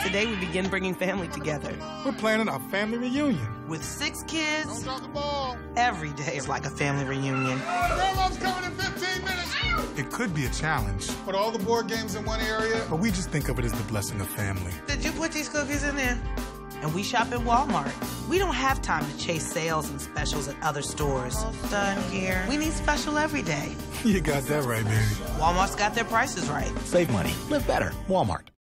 Today we begin bringing family together. We're planning our family reunion. With 6 kids, Don't drop the ball. every day is like a family reunion. Grandma's coming in 15 minutes. It could be a challenge, Put all the board games in one area. but we just think of it as the blessing of family. Did you put these cookies in there? And we shop at Walmart. We don't have time to chase sales and specials at other stores. Almost done here. We need special every day. You got that right, baby. Walmart's got their prices right. Save money. Live better. Walmart.